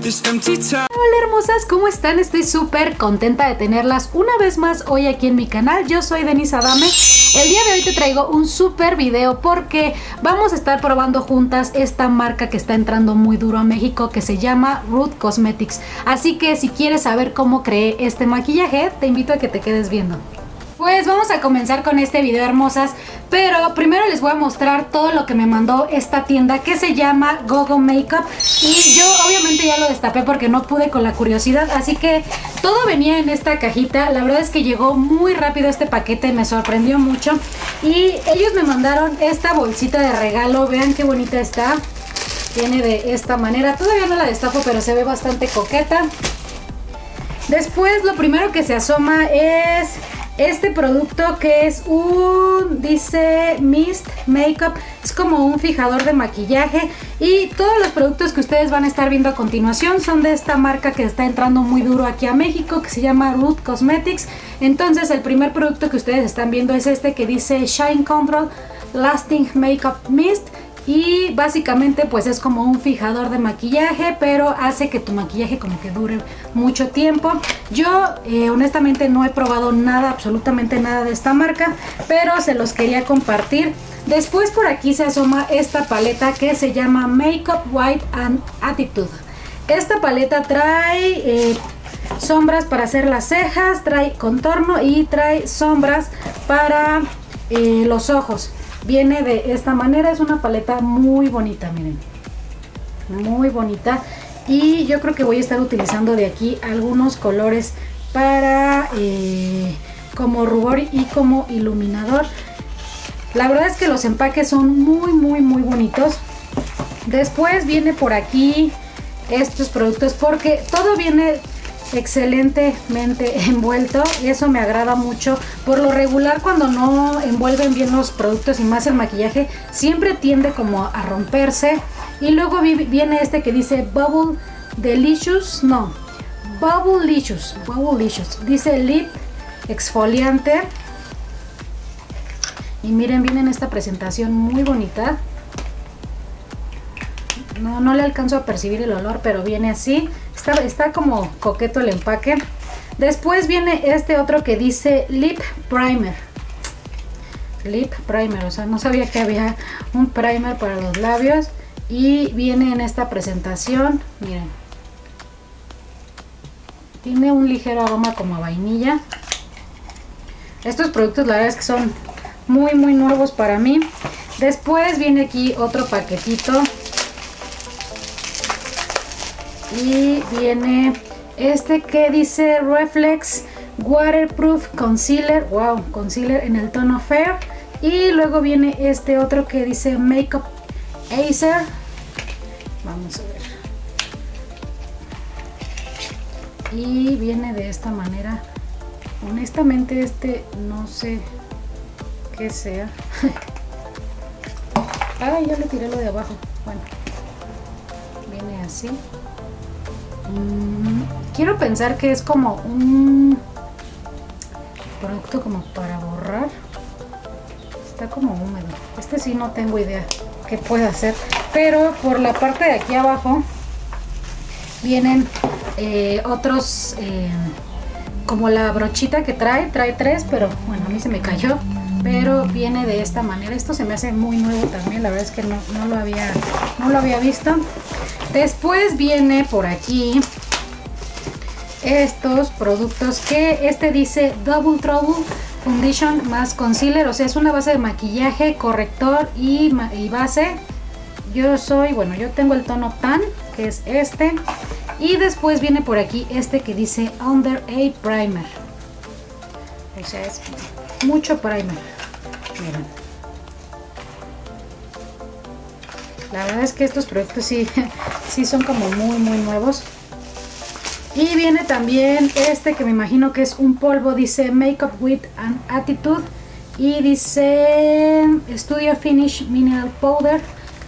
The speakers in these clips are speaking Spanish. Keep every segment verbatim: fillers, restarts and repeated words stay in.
Hola hermosas, ¿cómo están? Estoy súper contenta de tenerlas una vez más hoy aquí en mi canal. Yo soy Denise Adame. El día de hoy te traigo un súper video porque vamos a estar probando juntas esta marca que está entrando muy duro a México, que se llama Ruth Cosmetics. Así que si quieres saber cómo creé este maquillaje, te invito a que te quedes viendo. Pues vamos a comenzar con este video, hermosas, pero primero les voy a mostrar todo lo que me mandó esta tienda que se llama Gogo Makeup. Y yo obviamente ya lo destapé porque no pude con la curiosidad, así que todo venía en esta cajita. La verdad es que llegó muy rápido este paquete, me sorprendió mucho. Y ellos me mandaron esta bolsita de regalo, vean qué bonita está. Viene de esta manera, todavía no la destapo, pero se ve bastante coqueta. Después lo primero que se asoma es este producto, que es un, dice Mist Makeup, es como un fijador de maquillaje. Y todos los productos que ustedes van a estar viendo a continuación son de esta marca que está entrando muy duro aquí a México, que se llama Ruth Cosmetics. Entonces el primer producto que ustedes están viendo es este que dice Shine Control Lasting Makeup Mist. Y básicamente pues es como un fijador de maquillaje, pero hace que tu maquillaje como que dure mucho tiempo. Yo eh, honestamente no he probado nada, absolutamente nada de esta marca, pero se los quería compartir. Después por aquí se asoma esta paleta que se llama Makeup White and Attitude. Esta paleta trae eh, sombras para hacer las cejas, trae contorno y trae sombras para eh, los ojos. Viene de esta manera, es una paleta muy bonita, miren, muy bonita. Y yo creo que voy a estar utilizando de aquí algunos colores para eh, como rubor y como iluminador. La verdad es que los empaques son muy muy muy bonitos. Después viene por aquí estos productos, porque todo viene excelentemente envuelto y eso me agrada mucho. Por lo regular, cuando no envuelven bien los productos y más el maquillaje, siempre tiende como a romperse. Y luego viene este que dice Bubble Delicious, no, Bubblicious, Bubblicious, dice Lip Exfoliante. Y miren, viene en esta presentación muy bonita. No, no le alcanzo a percibir el olor, pero viene así. Está, está como coqueto el empaque. Después viene este otro que dice Lip Primer. Lip Primer, o sea, no sabía que había un primer para los labios. Y viene en esta presentación, miren. Tiene un ligero aroma como a vainilla. Estos productos la verdad es que son muy muy nuevos para mí. Después viene aquí otro paquetito. Y viene este que dice Reflex Waterproof Concealer. Wow, concealer en el tono Fair. Y luego viene este otro que dice Makeup Acer. Vamos a ver. Y viene de esta manera. Honestamente este no sé qué sea. Ay, ya le tiré lo de abajo. Bueno, viene así. Quiero pensar que es como un producto como para borrar. Está como húmedo. Este sí no tengo idea qué puede hacer. Pero por la parte de aquí abajo vienen eh, otros eh, como la brochita que trae. Trae tres, pero bueno, a mí se me cayó. Pero viene de esta manera. Esto se me hace muy nuevo también. La verdad es que no, no lo había, no lo había visto. Después viene por aquí estos productos, que este dice Double Trouble Foundation más Concealer. O sea, es una base de maquillaje, corrector y, y base. Yo soy, bueno, yo tengo el tono Tan, que es este. Y después viene por aquí este que dice Under Eye Primer. O sea, es mucho primer. Miren. La verdad es que estos productos sí, sí son como muy muy nuevos. Y viene también este que me imagino que es un polvo, dice Makeup with an Attitude. Y dice Studio Finish Mineral Powder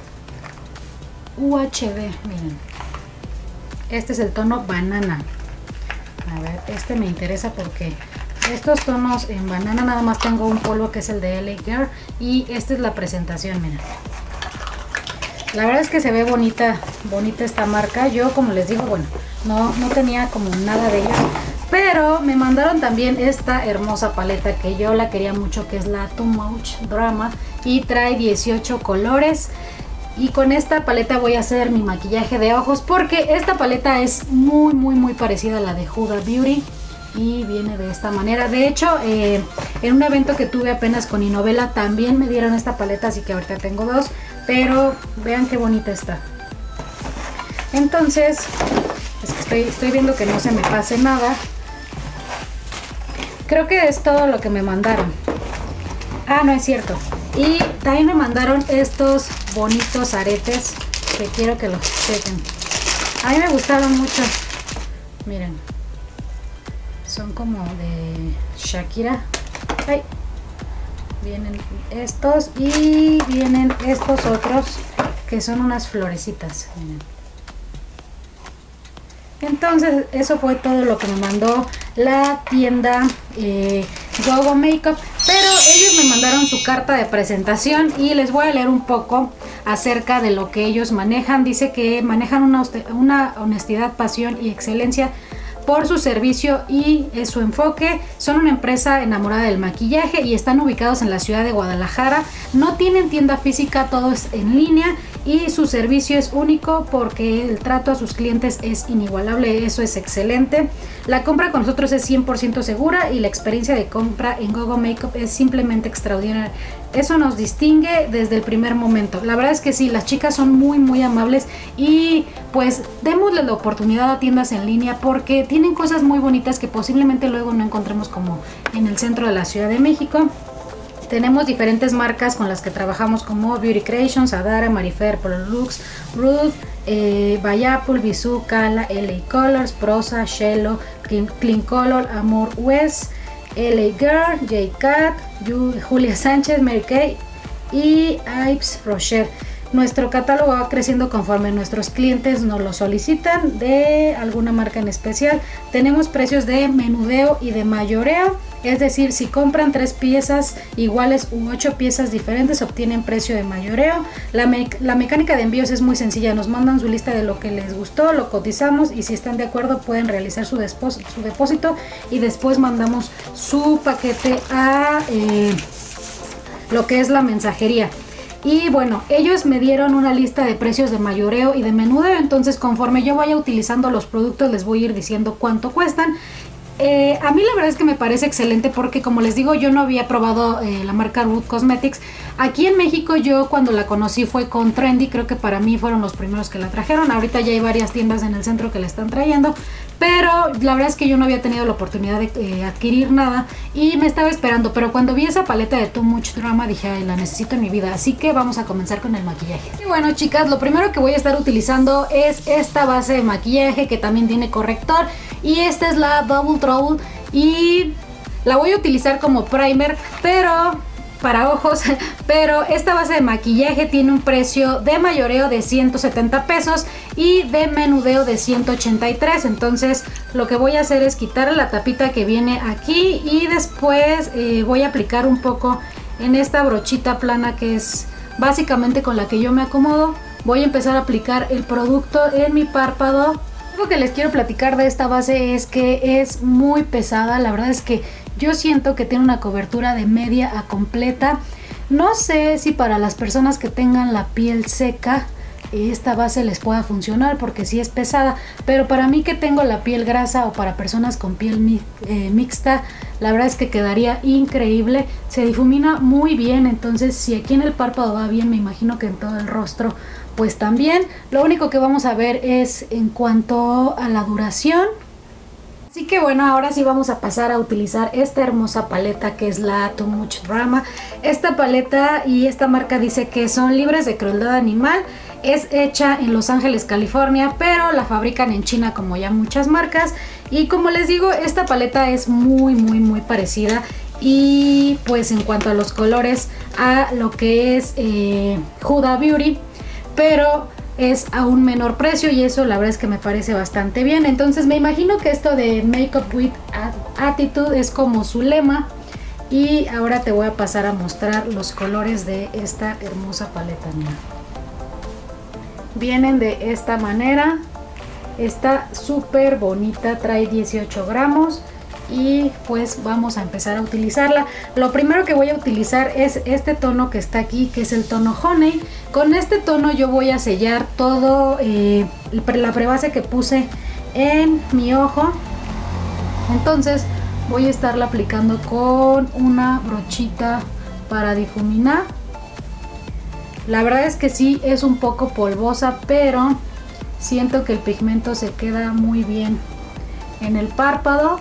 U H D, miren. Este es el tono banana. A ver, este me interesa porque estos tonos en banana nada más tengo un polvo que es el de L A Girl. Y esta es la presentación, miren. La verdad es que se ve bonita, bonita esta marca. Yo, como les digo, bueno, no, no tenía como nada de ellos, pero me mandaron también esta hermosa paleta que yo la quería mucho, que es la Too Much Drama, y trae dieciocho colores. Y con esta paleta voy a hacer mi maquillaje de ojos, porque esta paleta es muy muy muy parecida a la de Huda Beauty y viene de esta manera. De hecho, eh, en un evento que tuve apenas con Inovela también me dieron esta paleta, así que ahorita tengo dos, pero vean qué bonita está. Entonces, es que estoy, estoy viendo que no se me pase nada. Creo que es todo lo que me mandaron. Ah, no es cierto. Y también me mandaron estos bonitos aretes que quiero que los chequen. A mí me gustaron mucho. Miren. Son como de Shakira. Ay. Vienen estos y vienen estos otros que son unas florecitas. Miren. Entonces eso fue todo lo que me mandó la tienda eh, Gogo Makeup, pero ellos me mandaron su carta de presentación y les voy a leer un poco acerca de lo que ellos manejan. Dice que manejan una, una honestidad, pasión y excelencia por su servicio y su enfoque. Son una empresa enamorada del maquillaje y están ubicados en la ciudad de Guadalajara. No tienen tienda física, todo es en línea y su servicio es único porque el trato a sus clientes es inigualable. Eso es excelente. La compra con nosotros es cien por ciento segura y la experiencia de compra en Gogo Makeup es simplemente extraordinaria. Eso nos distingue desde el primer momento. La verdad es que sí, las chicas son muy muy amables y pues démosle la oportunidad a tiendas en línea porque tienen cosas muy bonitas que posiblemente luego no encontremos como en el centro de la Ciudad de México. Tenemos diferentes marcas con las que trabajamos como Beauty Creations, Adara, Marifer, Prolux, Ruth, eh, Bayapul, Bisú, Kala, L A Colors, Prosa, Shello, Clean, Clean Color, Amor West, L A Girl, J-Cat, Julia Sánchez, Mary Kay y Yves Rocher. Nuestro catálogo va creciendo conforme nuestros clientes nos lo solicitan de alguna marca en especial. Tenemos precios de menudeo y de mayoreo, es decir, si compran tres piezas iguales u ocho piezas diferentes obtienen precio de mayoreo. La, me la mecánica de envíos es muy sencilla, nos mandan su lista de lo que les gustó, lo cotizamos y si están de acuerdo pueden realizar su, su depósito y después mandamos su paquete a eh, lo que es la mensajería. Y bueno, ellos me dieron una lista de precios de mayoreo y de menudeo, entonces conforme yo vaya utilizando los productos les voy a ir diciendo cuánto cuestan. Eh, a mí la verdad es que me parece excelente porque, como les digo, yo no había probado eh, la marca Ruth Cosmetics. Aquí en México yo cuando la conocí fue con Trendy, creo que para mí fueron los primeros que la trajeron. Ahorita ya hay varias tiendas en el centro que la están trayendo, pero la verdad es que yo no había tenido la oportunidad de eh, adquirir nada y me estaba esperando. Pero cuando vi esa paleta de Too Much Drama dije, ay, la necesito en mi vida, así que vamos a comenzar con el maquillaje. Y bueno, chicas, lo primero que voy a estar utilizando es esta base de maquillaje que también tiene corrector y esta es la Double Trouble y la voy a utilizar como primer, pero para ojos, pero esta base de maquillaje tiene un precio de mayoreo de ciento setenta pesos y de menudeo de ciento ochenta y tres. Entonces lo que voy a hacer es quitar la tapita que viene aquí y después eh, voy a aplicar un poco en esta brochita plana que es básicamente con la que yo me acomodo. Voy a empezar a aplicar el producto en mi párpado. Lo que les quiero platicar de esta base es que es muy pesada. La verdad es que yo siento que tiene una cobertura de media a completa. No sé si para las personas que tengan la piel seca esta base les pueda funcionar porque sí es pesada, pero para mí que tengo la piel grasa o para personas con piel mi, eh, mixta, la verdad es que quedaría increíble. Se difumina muy bien, entonces si aquí en el párpado va bien, me imagino que en todo el rostro pues también. Lo único que vamos a ver es en cuanto a la duración. Así que bueno, ahora sí vamos a pasar a utilizar esta hermosa paleta que es la Too Much Drama. Esta paleta y esta marca dice que son libres de crueldad animal. Es hecha en Los Ángeles, California, pero la fabrican en China como ya muchas marcas. Y como les digo, esta paleta es muy muy muy parecida. Y pues en cuanto a los colores a lo que es eh, Huda Beauty, pero es a un menor precio y eso la verdad es que me parece bastante bien. Entonces me imagino que esto de Makeup with Attitude es como su lema. Y ahora te voy a pasar a mostrar los colores de esta hermosa paleta. Mira. vienen de esta manera. Está súper bonita, trae dieciocho gramos y pues vamos a empezar a utilizarla. Lo primero que voy a utilizar es este tono que está aquí, que es el tono Honey. Con este tono yo voy a sellar todo eh, la prebase que puse en mi ojo. Entonces voy a estarla aplicando con una brochita para difuminar. La verdad es que sí es un poco polvosa, pero siento que el pigmento se queda muy bien en el párpado.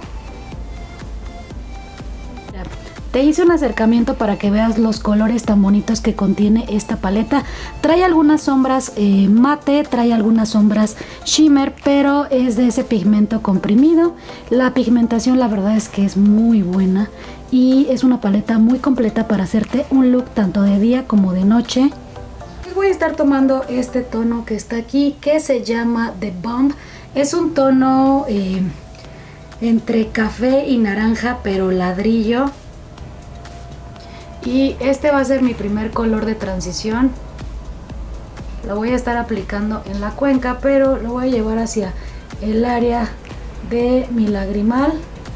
Te hice un acercamiento para que veas los colores tan bonitos que contiene esta paleta. Trae algunas sombras eh, mate, trae algunas sombras shimmer, pero es de ese pigmento comprimido. La pigmentación la verdad es que es muy buena y es una paleta muy completa para hacerte un look tanto de día como de noche. Voy a estar tomando este tono que está aquí, que se llama The Bomb. Es un tono eh, entre café y naranja, pero ladrillo. Y este va a ser mi primer color de transición. Lo voy a estar aplicando en la cuenca, pero lo voy a llevar hacia el área de mi lagrimal.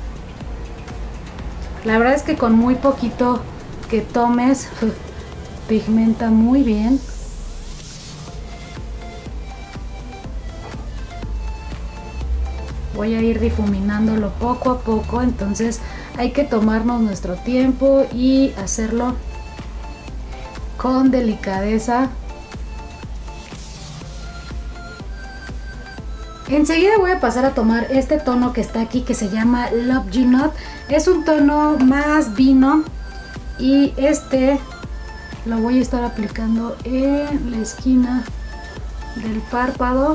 La verdad es que con muy poquito que tomes, pigmenta muy bien. Voy a ir difuminándolo poco a poco, entonces hay que tomarnos nuestro tiempo y hacerlo con delicadeza. Enseguida voy a pasar a tomar este tono que está aquí, que se llama Love You Not. Es un tono más vino y este lo voy a estar aplicando en la esquina del párpado.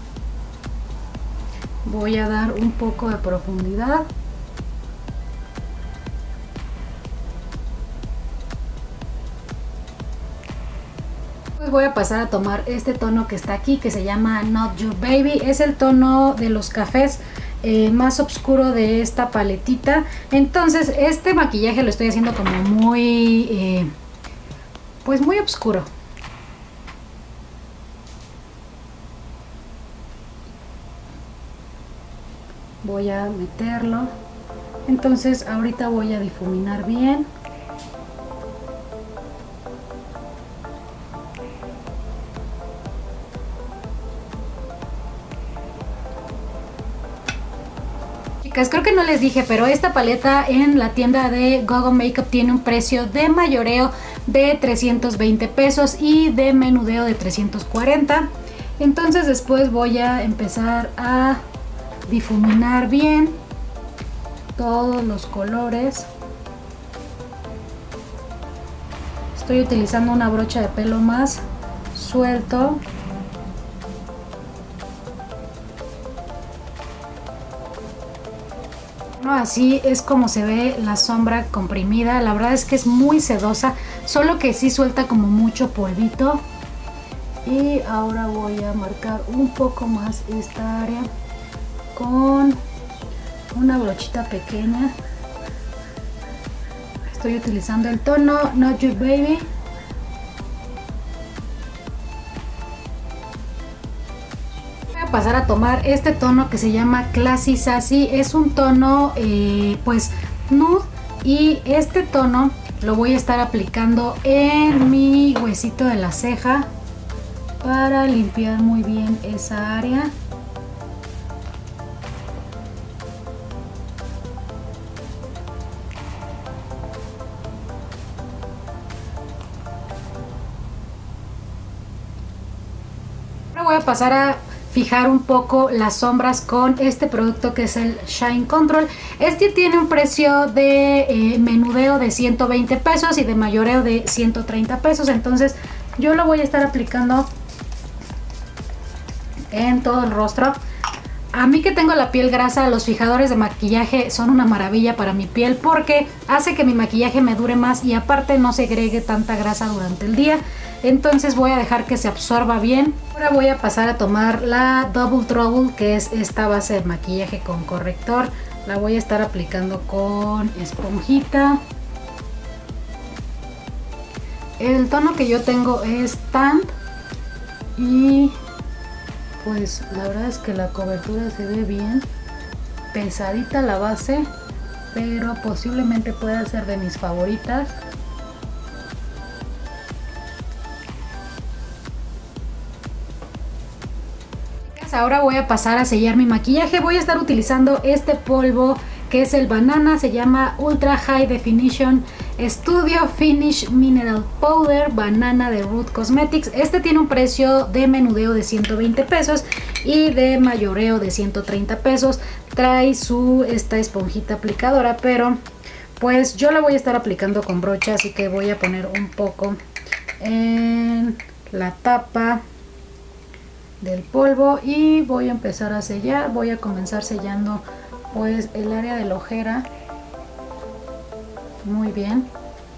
Voy a dar un poco de profundidad. Pues voy a pasar a tomar este tono que está aquí, que se llama Not Your Baby. Es el tono de los cafés eh, más oscuro de esta paletita. Entonces este maquillaje lo estoy haciendo como muy eh, pues muy oscuro. Voy a meterlo. Entonces ahorita voy a difuminar bien. Chicas, creo que no les dije, pero esta paleta en la tienda de Gogo Makeup tiene un precio de mayoreo de trescientos veinte pesos y de menudeo de trescientos cuarenta. Entonces después voy a empezar a difuminar bien todos los colores. Estoy utilizando una brocha de pelo más suelto. Bueno, así es como se ve la sombra comprimida. La verdad es que es muy sedosa, solo que sí suelta como mucho polvito. Y ahora voy a marcar un poco más esta área con una brochita pequeña. Estoy utilizando el tono Not Your Baby. Voy a pasar a tomar este tono que se llama Classy Sassy. Es un tono eh, pues nude, y este tono lo voy a estar aplicando en mi huesito de la ceja para limpiar muy bien esa área. Ahora voy a pasar a fijar un poco las sombras con este producto que es el Shine Control. Este tiene un precio de eh, menudeo de ciento veinte pesos y de mayoreo de ciento treinta pesos. Entonces yo lo voy a estar aplicando en todo el rostro. A mí que tengo la piel grasa, los fijadores de maquillaje son una maravilla para mi piel porque hace que mi maquillaje me dure más y aparte no segregue tanta grasa durante el día. Entonces voy a dejar que se absorba bien. Ahora voy a pasar a tomar la Double Trouble, que es esta base de maquillaje con corrector. La voy a estar aplicando con esponjita. El tono que yo tengo es Tan y pues la verdad es que la cobertura se ve bien, pesadita la base, pero posiblemente pueda ser de mis favoritas. Ahora voy a pasar a sellar mi maquillaje. Voy a estar utilizando este polvo que es el Banana, se llama Ultra High Definition Studio Finish Mineral Powder Banana de Ruth Cosmetics. Este tiene un precio de menudeo de ciento veinte pesos y de mayoreo de ciento treinta pesos. Trae su esta esponjita aplicadora, pero pues yo la voy a estar aplicando con brocha, así que voy a poner un poco en la tapa del polvo y voy a empezar a sellar. Voy a comenzar sellando pues el área de la ojera. Muy bien.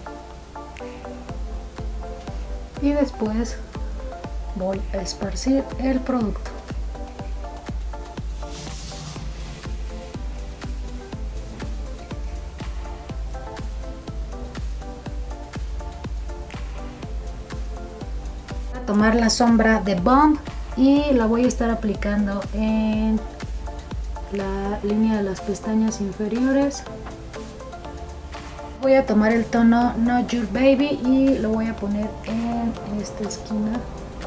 Y después voy a esparcir el producto. Voy a tomar la sombra de Bomb y la voy a estar aplicando en la línea de las pestañas inferiores. Voy a tomar el tono Not Your Baby y lo voy a poner en esta esquina.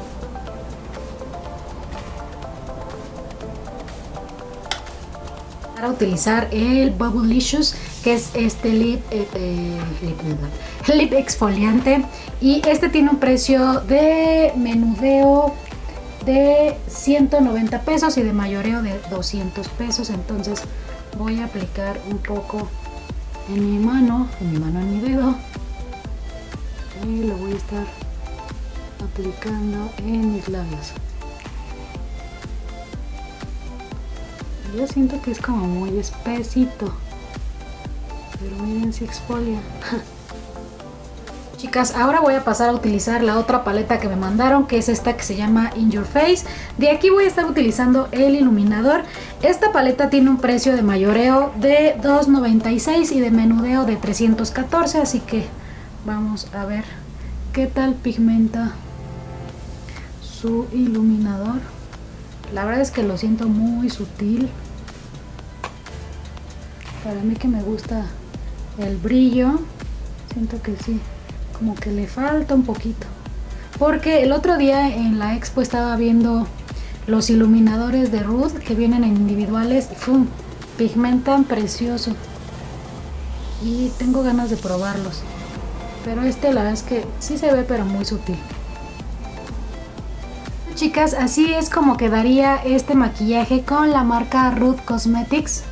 Para utilizar el Bubblicious, que es este lip, eh, eh, lip, lip exfoliante, y este tiene un precio de menudeo de ciento noventa pesos y de mayoreo de doscientos pesos. Entonces voy a aplicar un poco en mi mano, en mi mano, en mi dedo, y lo voy a estar aplicando en mis labios. Yo siento que es como muy espesito, pero miren si exfolia. Chicas, ahora voy a pasar a utilizar la otra paleta que me mandaron, que es esta que se llama In Your Face. De aquí voy a estar utilizando el iluminador. Esta paleta tiene un precio de mayoreo de dos noventa y seis y de menudeo de trescientos catorce, así que vamos a ver qué tal pigmenta su iluminador. La verdad es que lo siento muy sutil. Para mí que me gusta el brillo, siento que sí, como que le falta un poquito, porque el otro día en la expo estaba viendo los iluminadores de Ruth que vienen en individuales y ¡fum!, pigmentan precioso y tengo ganas de probarlos, pero este la verdad es que sí se ve, pero muy sutil. Chicas, así es como quedaría este maquillaje con la marca Ruth Cosmetics.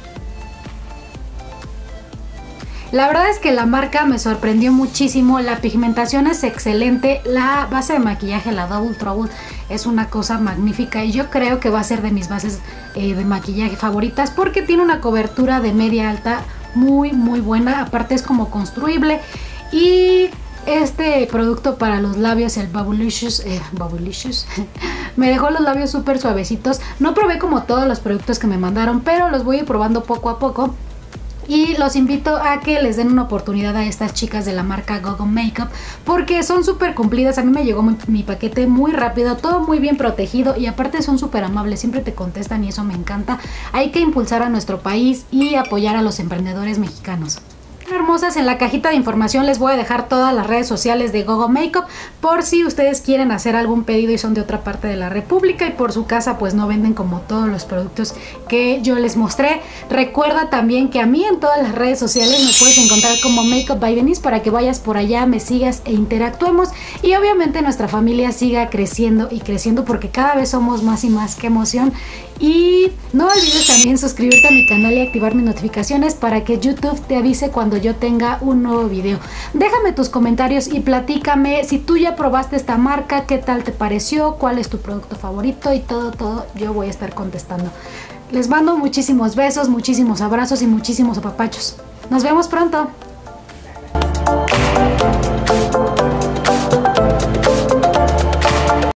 La verdad es que la marca me sorprendió muchísimo, la pigmentación es excelente, la base de maquillaje, la Double Trouble, es una cosa magnífica y yo creo que va a ser de mis bases eh, de maquillaje favoritas, porque tiene una cobertura de media alta muy muy buena, aparte es como construible, y este producto para los labios, el Bubblicious, eh, Bubblicious me dejó los labios súper suavecitos. No probé como todos los productos que me mandaron, pero los voy a ir probando poco a poco. Y los invito a que les den una oportunidad a estas chicas de la marca Gogo Makeup, porque son súper cumplidas. A mí me llegó mi, mi paquete muy rápido, todo muy bien protegido y aparte son súper amables, siempre te contestan y eso me encanta. Hay que impulsar a nuestro país y apoyar a los emprendedores mexicanos. Hermosas, en la cajita de información les voy a dejar todas las redes sociales de Gogo Makeup por si ustedes quieren hacer algún pedido y son de otra parte de la república y por su casa pues no venden como todos los productos que yo les mostré. Recuerda también que a mí en todas las redes sociales me puedes encontrar como Makeup by Denise para que vayas por allá, me sigas e interactuemos y obviamente nuestra familia siga creciendo y creciendo, porque cada vez somos más y más. ¡Qué emoción! Y no olvides también suscribirte a mi canal y activar mis notificaciones para que YouTube te avise cuando yo tenga un nuevo video. Déjame tus comentarios y platícame si tú ya probaste esta marca, qué tal te pareció, cuál es tu producto favorito y todo, todo yo voy a estar contestando. Les mando muchísimos besos, muchísimos abrazos y muchísimos apapachos. Nos vemos pronto.